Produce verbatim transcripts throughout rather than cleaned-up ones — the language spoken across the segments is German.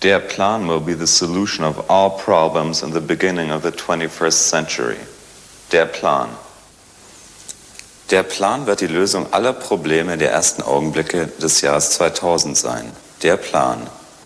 Der Plan will be the solution of all problems in the beginning of the twenty-first century. Der Plan. Der Plan wird die Lösung aller Probleme der ersten Augenblicke des Jahres zweitausend sein. Der Plan.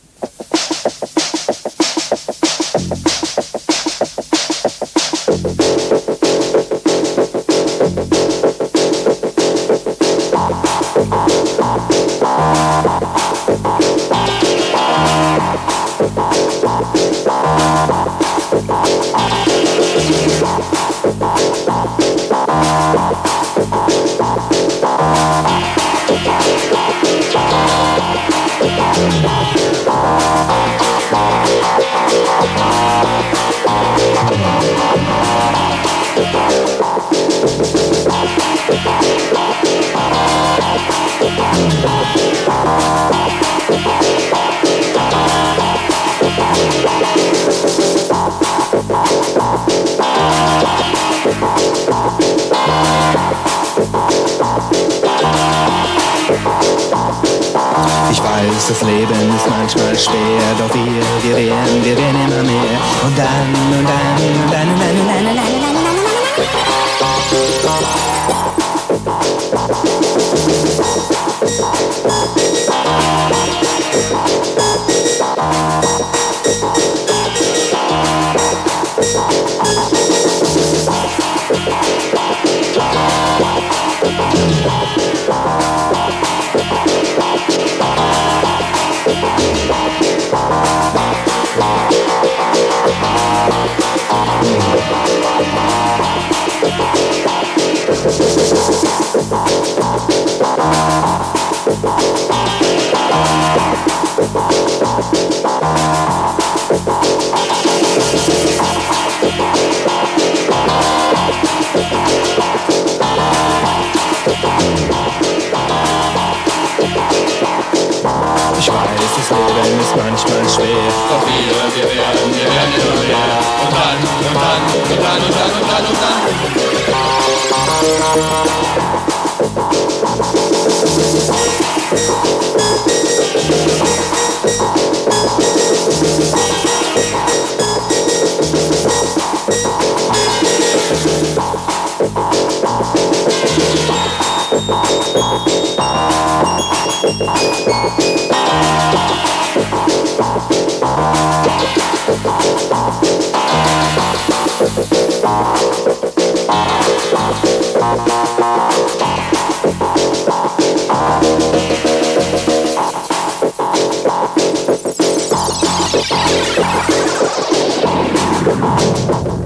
Ich weiß, das Leben ist manchmal schwer, doch wir, wir werden, wir werden immer mehr. Und dann, und dann, und dann, und dann, und dann, und dann, und dann, und dann. Ich weiß, das Leben ist manchmal schwer, doch wir, wir werden, wir werden immer mehr. Und dann, und dann, und dann, und dann, und dann, und dann. Thank you.